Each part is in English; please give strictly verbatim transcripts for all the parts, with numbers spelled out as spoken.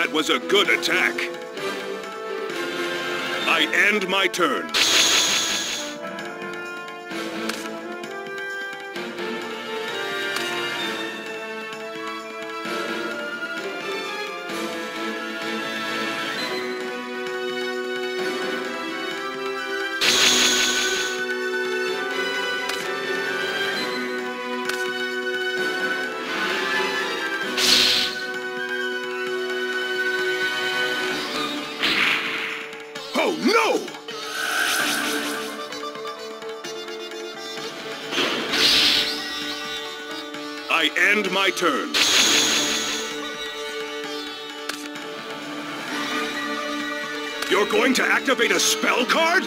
That was a good attack. I end my turn. Oh, no! I end my turn. You're going to activate a spell card?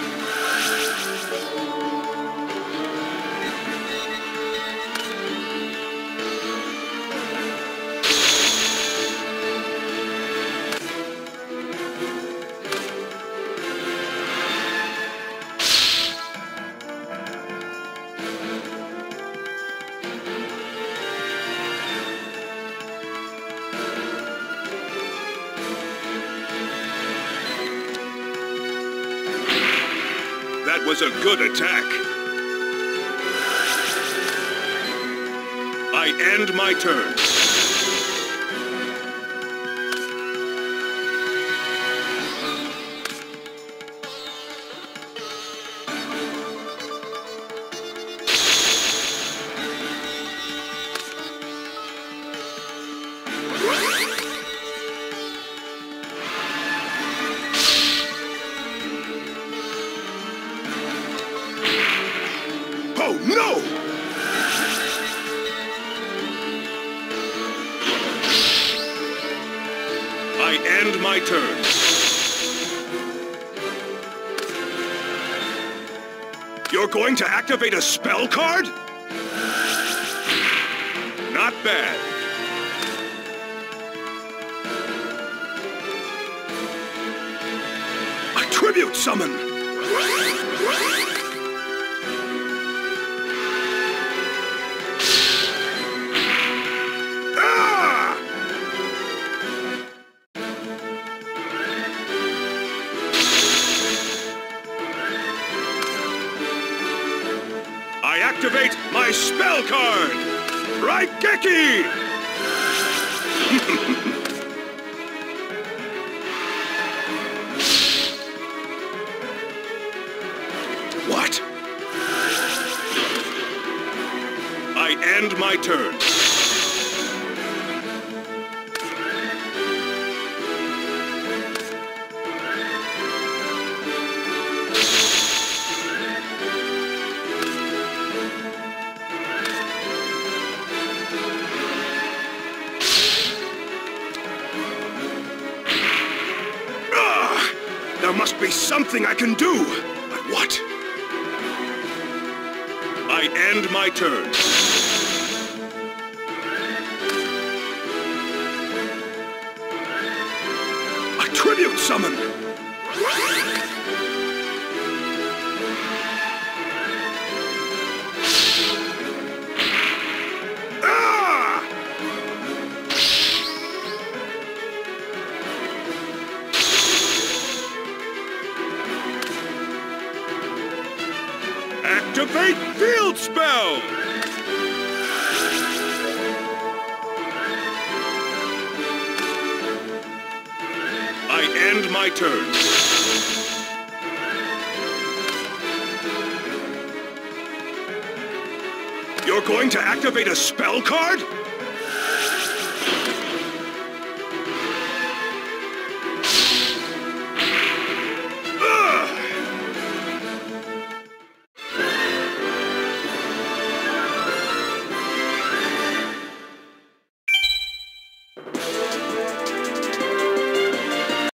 That was a good attack. I end my turn. Oh, no! I end my turn. You're going to activate a spell card? Not bad. A tribute summon! I activate my spell card! Raigeki! What? I end my turn. There must be something I can do, but what? I end my turn. A tribute summon! Activate Field Spell! I end my turn. You're going to activate a spell card?